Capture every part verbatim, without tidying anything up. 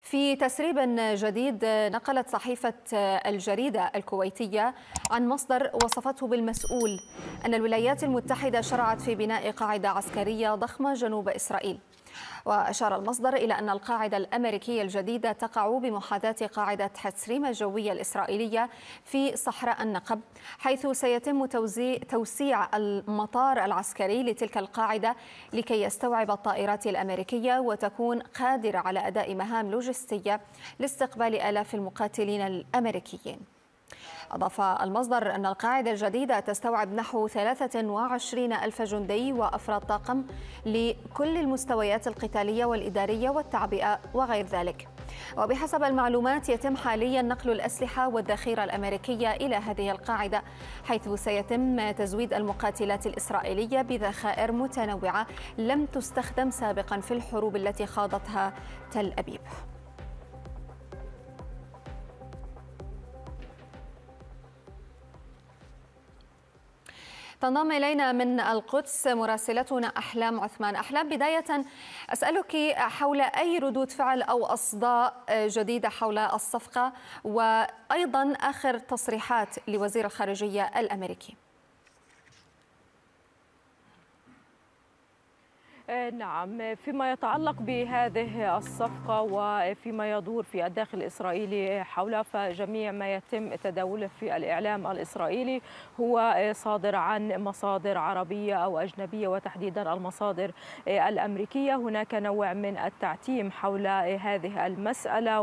في تسريب جديد نقلت صحيفة الجريدة الكويتية عن مصدر وصفته بالمسؤول أن الولايات المتحدة شرعت في بناء قاعدة عسكرية ضخمة جنوب إسرائيل. وأشار المصدر إلى أن القاعدة الأمريكية الجديدة تقع بمحاذاة قاعدة حتسريم الجوية الإسرائيلية في صحراء النقب، حيث سيتم توسيع المطار العسكري لتلك القاعدة لكي يستوعب الطائرات الأمريكية وتكون قادرة على أداء مهام لوجستية لاستقبال آلاف المقاتلين الأمريكيين. أضاف المصدر أن القاعدة الجديدة تستوعب نحو ثلاثة وعشرين ألف جندي وأفراد طاقم لكل المستويات القتالية والإدارية والتعبئة وغير ذلك. وبحسب المعلومات يتم حاليا نقل الأسلحة والذخيرة الأمريكية إلى هذه القاعدة، حيث سيتم تزويد المقاتلات الإسرائيلية بذخائر متنوعة لم تستخدم سابقا في الحروب التي خاضتها تل أبيب. تنضم إلينا من القدس مراسلتنا أحلام عثمان. أحلام، بداية أسألك حول أي ردود فعل أو أصداء جديدة حول الصفقة، وأيضا آخر تصريحات لوزير الخارجية الأمريكي. نعم، فيما يتعلق بهذه الصفقة وفيما يدور في الداخل الإسرائيلي حولها، فجميع ما يتم تداوله في الإعلام الإسرائيلي هو صادر عن مصادر عربية أو أجنبية، وتحديدا المصادر الأمريكية. هناك نوع من التعتيم حول هذه المسألة،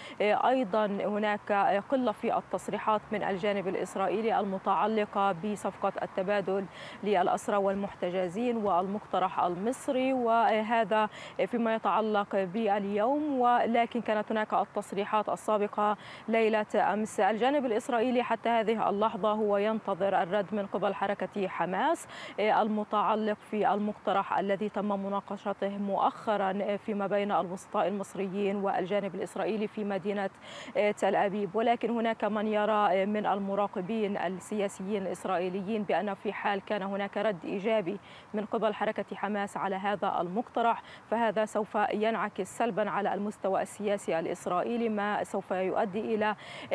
وأيضا هناك قلة في التصريحات من الجانب الإسرائيلي المتعلقة بصفقة التبادل للأسرى والمحتجزين والمقترح المصري، وهذا فيما يتعلق باليوم. ولكن كانت هناك التصريحات السابقة ليلة أمس. الجانب الإسرائيلي حتى هذه اللحظة هو ينتظر الرد من قبل حركة حماس المتعلق في المقترح الذي تم مناقشته مؤخرا فيما بين الوسطاء المصريين والجانب الإسرائيلي في مدينة تل أبيب. ولكن هناك من يرى من المراقبين السياسيين الإسرائيليين بأن في حال كان هناك رد إيجابي من قبل حركة حماس على هذا المقترح، فهذا سوف ينعكس سلبا على المستوى السياسي الإسرائيلي، ما سوف يؤدي إلى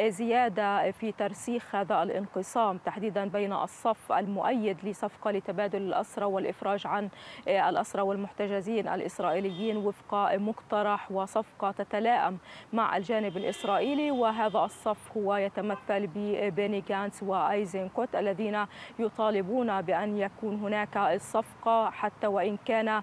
زيادة في ترسيخ هذا الانقسام تحديدا بين الصف المؤيد لصفقة لتبادل الأسرى والإفراج عن الأسرى والمحتجزين الإسرائيليين وفق مقترح وصفقة تتلائم مع الجانب الإسرائيلي. وهذا الصف هو يتمثل ببيني غانتس وأيزنكوت الذين يطالبون بأن يكون هناك الصفقة حتى وإن كان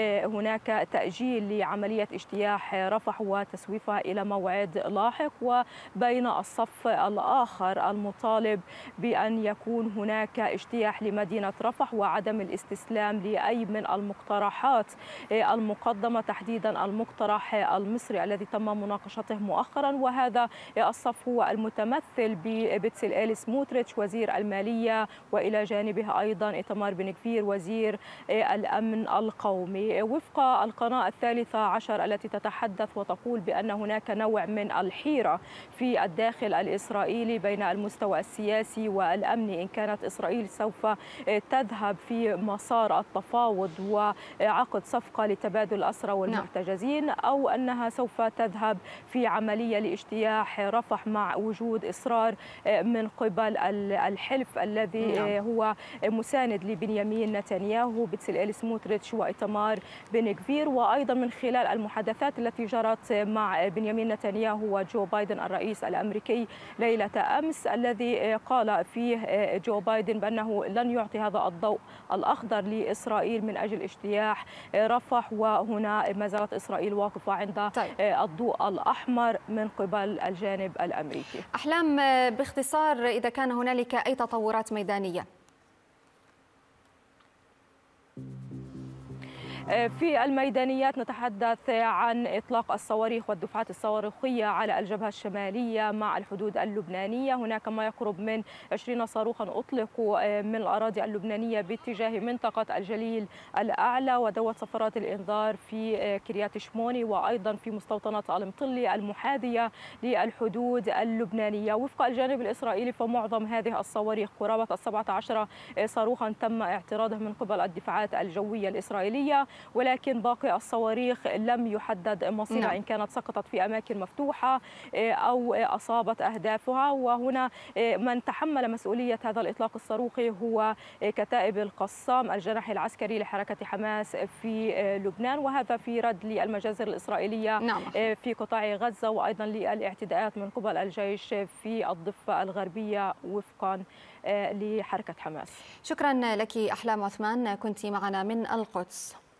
هناك تأجيل لعملية اجتياح رفح وتسويفها إلى موعد لاحق، وبين الصف الآخر المطالب بأن يكون هناك اجتياح لمدينة رفح وعدم الاستسلام لأي من المقترحات المقدمة، تحديدا المقترح المصري الذي تم مناقشته مؤخرا. وهذا الصف هو المتمثل ببتسليل سموتريتش وزير المالية، وإلى جانبه أيضا إيتمار بن غفير وزير الأمن القومي. وفق القناة الثالثة عشر التي تتحدث وتقول بأن هناك نوع من الحيرة في الداخل الإسرائيلي بين المستوى السياسي والأمني، إن كانت إسرائيل سوف تذهب في مسار التفاوض وعقد صفقة لتبادل الأسرى والمحتجزين، أو أنها سوف تذهب في عملية لاجتياح رفح مع وجود إصرار من قبل الحلف الذي هو مساند لبنيامين نتنياهو، بتسليل سموتريتش وإيتمار بن غفير. وأيضا من خلال المحادثات التي جرت مع بنيامين نتنياهو وجو بايدن الرئيس الأمريكي ليلة أمس، الذي قال فيه جو بايدن بأنه لن يعطي هذا الضوء الأخضر لإسرائيل من أجل اجتياح رفح، وهنا ما زالت إسرائيل واقفة عند طيب. الضوء الأحمر من قبل الجانب الأمريكي. أحلام، باختصار إذا كان هنالك أي تطورات ميدانية؟ في الميدانيات نتحدث عن إطلاق الصواريخ والدفعات الصواريخية على الجبهة الشمالية مع الحدود اللبنانية. هناك ما يقرب من عشرين صاروخا أطلقوا من الأراضي اللبنانية باتجاه منطقة الجليل الأعلى ودوت صفارات الإنذار في كريات شموني وأيضا في مستوطنة المطلي المحاذية للحدود اللبنانية. وفق الجانب الإسرائيلي فمعظم هذه الصواريخ قرابة السبعة عشر صاروخا تم اعتراضه من قبل الدفاعات الجوية الإسرائيلية، ولكن باقي الصواريخ لم يحدد مصيرها، نعم. إن كانت سقطت في أماكن مفتوحة أو أصابت أهدافها. وهنا من تحمل مسؤولية هذا الإطلاق الصاروخي هو كتائب القسام الجناح العسكري لحركة حماس في لبنان، وهذا في رد للمجازر الإسرائيلية، نعم. في قطاع غزة، وأيضا للاعتداءات من قبل الجيش في الضفة الغربية وفقا لحركة حماس. شكرا لك أحلام عثمان، كنت معنا من القدس.